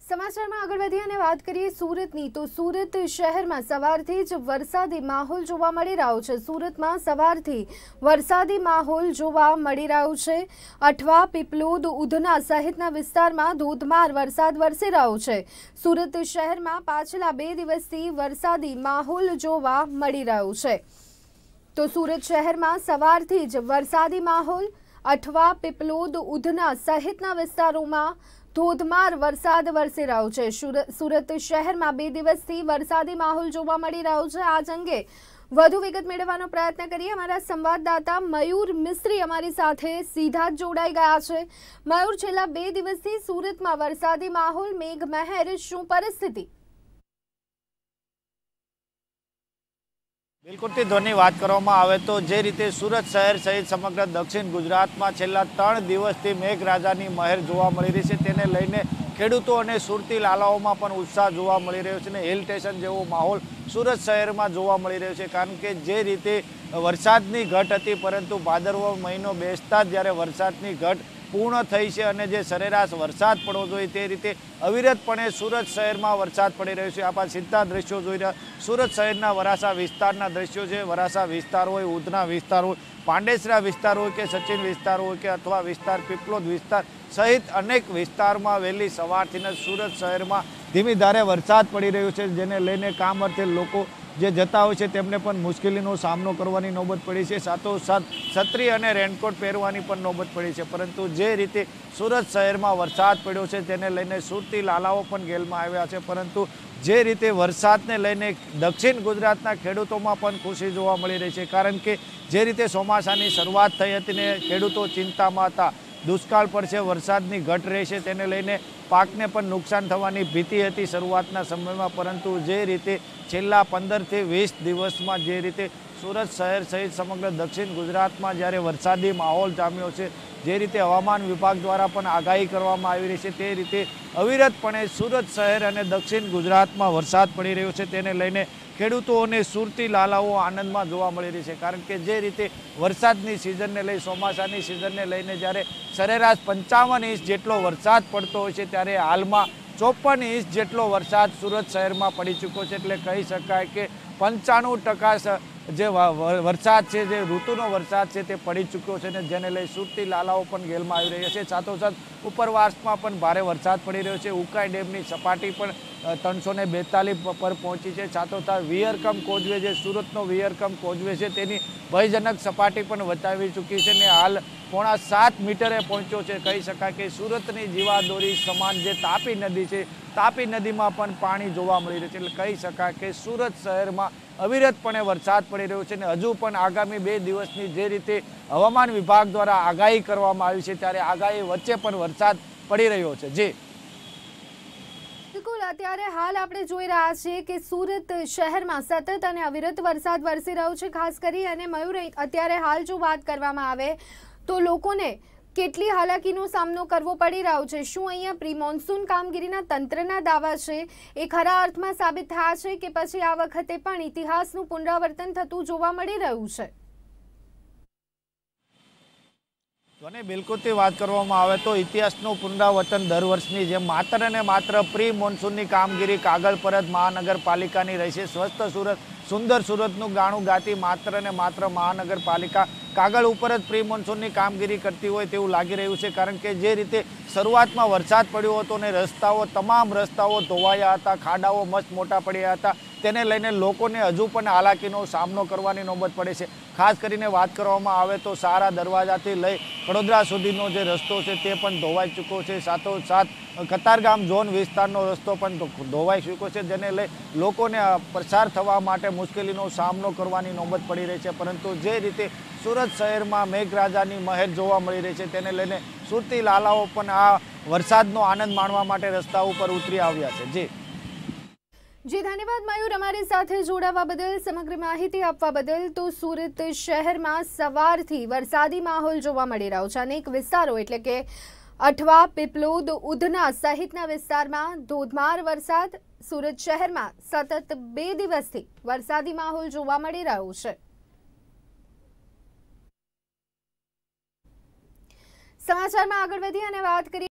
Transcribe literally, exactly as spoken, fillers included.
સમાચારમાં આગળ વધીએ અને વાત કરીએ સુરતની તો સુરત શહેરમાં સવારથી જ વરસાદી માહોલ જોવા મળી રહ્યો છે। સુરતમાં સવારથી વરસાદી માહોલ જોવા મળી રહ્યો છે। અઠવા, પીપલોદ, ઉધના સહિતના વિસ્તારમાં ધોધમાર વરસાદ વરસી રહ્યો છે। સુરત શહેરમાં પાછલા બે દિવસથી વરસાદી માહોલ જોવા મળી રહ્યો છે। તો સુરત શહેરમાં સવારથી જ વરસાદી માહોલ, અઠવા, પીપલોદ, ઉધના સહિતના વિસ્તારોમાં ધોધમાર વરસાદ વરસી રહ્યો છે। સુરત શહેરમાં બે દિવસથી વરસાદી માહોલ જોવા મળી રહ્યો છે। આ અંગે વધુ વિગત મેળવવાનો પ્રયત્ન કરીએ। અમારા સંવાદદાતા મયુર મિસ્ત્રી અમારી સાથે સીધા જ જોડાઈ ગયા છે। મયુર, છેલ્લા બે દિવસથી સુરતમાં વરસાદી માહોલ, મેઘમહેર, શું પરિસ્થિતિ? बिल्कुल ध्वनि बात करवामां आवे तो जे रीते सूरत शहर सहित समग्र दक्षिण गुजरात में छेल्ला त्रण दिवसथी मेघराजानी महेर जोवा मळी रही छे। तेने लईने खेडूतो अने सुरती लालाओमां पण उत्साह जोवा मळी रह्यो छे। हिल स्टेशन जेवो माहोल सूरत शहर में जोवा मळी रह्यो छे, कारण के जे रीते वरसादनी घट हती परंतु भादरवो महीनो बेसता ज ज्यारे वरसादनी घट पूर्ण थई छे अने जे सरेराश वरसाद पड़वो जोईए ते रीते अविरतपणे सूरत शहर में वरसाद पड़ी रह्यो छे। आपणे सीधा दृश्यो जोई रह्या सूरत शहरना वरासा विस्तारना दृश्यो छे। वरासा विस्तार होय, उधना विस्तार होय, પાંડેસરા विस्तार होय के सचिन विस्तार होय के अथवा विस्तार पीपलोद विस्तार सहित अनेक विस्तार में वहेली सवारथी ज सूरत शहर में धीमी धारे वरसाद पड़ी रह्यो छे, जेने लईने काम अर्थे लोको जे जता होय छे तेमने पण मुश्केलीनो सामनो करवानी नौबत पड़ी छे। साथोसाथ छतरी अने रेनकोट पहेरवानी पण नौबत पड़ी छे। परंतु जे रीते सूरत शहर में वरसाद पड्यो छे तेने लईने सुरती लालाओ पण गेलमां आव्या छे, परंतु जे रीते वरसादने लईने दक्षिण गुजरातना खेडूतोमां पण खुशी जोवा मळी रही छे, कारण के जे रीते ચોમાસાની શરૂઆત થઈ હતી ને ખેડૂતો ચિંતામાં હતા, દુષ્કાળ પડશે, વરસાદની ઘટ રહેશે, તેને લઈને પાકને પણ નુકસાન થવાની ભીતિ હતી શરૂઆતના સમયમાં। પરંતુ જે રીતે છેલ્લા પંદરથી વીસ દિવસમાં જે રીતે સુરત શહેર સહિત સમગ્ર દક્ષિણ ગુજરાતમાં જ્યારે વરસાદી માહોલ જામ્યો છે, જે રીતે હવામાન વિભાગ દ્વારા પણ આગાહી કરવામાં આવી રહી છે, તે રીતે અવિરતપણે સુરત શહેર અને દક્ષિણ ગુજરાતમાં વરસાદ પડી રહ્યો છે। તેને લઈને ખેડૂતો અને સુરતી લાલાઓ આનંદમાં જોવા મળી રહી છે, કારણ કે જે રીતે વરસાદની સિઝનને લઈ ચોમાસાની સિઝનને લઈને જ્યારે સરેરાશ પંચાવન ઇંચ જેટલો વરસાદ પડતો હોય છે, ત્યારે હાલમાં ચોપન ઇંચ જેટલો વરસાદ સુરત શહેરમાં પડી ચૂક્યો છે। એટલે કહી શકાય કે પંચાણું ટકા જે વરસાદ છે, જે ઋતુનો વરસાદ છે તે પડી ચૂક્યો છે, ને જેને લઈ સુરતી લાલાઓ પણ ગેલમાં આવી રહ્યા છે। સાથોસાથ ઉપરવાસમાં પણ ભારે વરસાદ પડી રહ્યો છે। ઉકાઈ ડેમની સપાટી પણ ત્રણસો ને બેતાલીસ પર પહોંચી છે। સાથોસાથ વિયરકમ કોઝવે, જે સુરતનો વિયરકમ કોઝવે છે, તેની ભયજનક સપાટી પણ વટાવી ચૂકી છે ને હાલ પોણા સાત મીટરે પહોંચ્યો છે। કહી શકાય કે સુરતની જીવાદોરી સમાન જે તાપી નદી છે, તાપી નદીમાં પણ પાણી જોવા મળી રહ્યું છે। એટલે કહી શકાય કે સુરત શહેરમાં અવિરતપણે વરસાદ પડી રહ્યો છે ને હજુ પણ આગામી બે દિવસની જે રીતે હવામાન વિભાગ દ્વારા આગાહી કરવામાં આવી છે, ત્યારે આગાહી વચ્ચે પણ વરસાદ પડી રહ્યો છે। જી બિલકુલ, અત્યારે હાલ આપણે જોઈ રહ્યા છીએ કે સુરત શહેરમાં સતત અને અવિરત વરસાદ વરસી રહ્યો છે। ખાસ કરી અને મયુર, અત્યારે હાલ જો વાત કરવામાં આવે તો લોકોને કેટલી હાલાકીનો સામનો કરવો પડી રહ્યો છે? શું અહીંયા પ્રી મોન્સૂન કામગીરીના તંત્રના દાવા છે એ ખરા અર્થમાં સાબિત થયા છે કે પછી આ વખતે પણ ઇતિહાસનું પુનરાવર્તન થતું જોવા મળી રહ્યું છે? અને બિલકુલથી વાત કરવામાં આવે તો ઇતિહાસનું પુનરાવર્તન દર વર્ષની જેમ માત્ર ને માત્ર પ્રી મોન્સૂનની કામગીરી કાગળ પર જ મહાનગરપાલિકાની રહેશે। સ્વસ્થ સુરત, સુંદર સુરતનું ગાણું ગાતી માત્ર ને માત્ર મહાનગરપાલિકા કાગળ ઉપર જ પ્રી મોન્સૂનની કામગીરી કરતી હોય તેવું લાગી રહ્યું છે, કારણ કે જે રીતે શરૂઆતમાં વરસાદ પડ્યો હતો ને રસ્તાઓ, તમામ રસ્તાઓ ધોવાયા હતા, ખાડાઓ મસ્ત મોટા પડ્યા હતા, તેને લઈને લોકોને હજુ પણ હાલાકીનો સામનો કરવાની નોબત પડે છે। ખાસ કરીને વાત કરવામાં આવે તો સારા દરવાજાથી લઈ વડોદરા સુધીનો જે રસ્તો છે તે પણ ધોવાઈ ચૂક્યો છે। સાથોસાથ કતારગામ ઝોન વિસ્તારનો રસ્તો પણ ધોવાઈ ચૂક્યો છે, જેને લઈ લોકોને પસાર થવા માટે મુશ્કેલીનો સામનો કરવાની નોબત પડી રહી છે। પરંતુ જે રીતે સુરત શહેરમાં મેઘરાજાની મહેર જોવા મળી રહી છે, તેને લઈને સુરતી લાલાઓ પણ આ વરસાદનો આનંદ માણવા માટે રસ્તા ઉપર ઉતરી આવ્યા છે। જી જી ધન્યવાદ મયુર, અમારી સાથે જોડાવા બદલ, સમગ્ર માહિતી આપવા બદલ। તો સુરત શહેરમાં સવારથી વરસાદી માહોલ જોવા મળી રહ્યો છે। અનેક વિસ્તારો એટલે કે અઠવા, પીપલોદ, ઉધના સહિતના વિસ્તારમાં ધોધમાર વરસાદ। સુરત શહેરમાં સતત બે દિવસથી વરસાદી માહોલ જોવા મળી રહ્યો છે। સમાચારમાં આગળ વધી અને વાત કરીએ